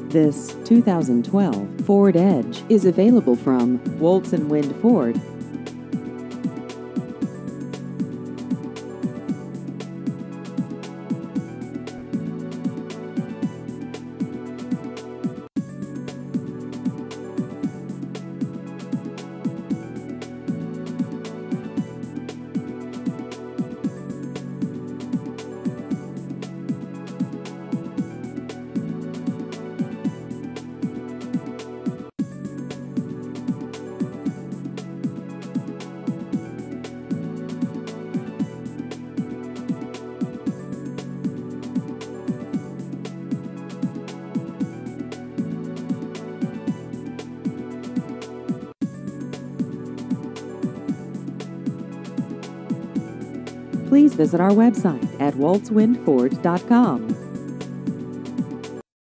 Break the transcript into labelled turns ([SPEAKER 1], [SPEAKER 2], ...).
[SPEAKER 1] This 2012 Ford Edge is available from Woltz and Wind Ford. Please visit our website at woltzwindford.com.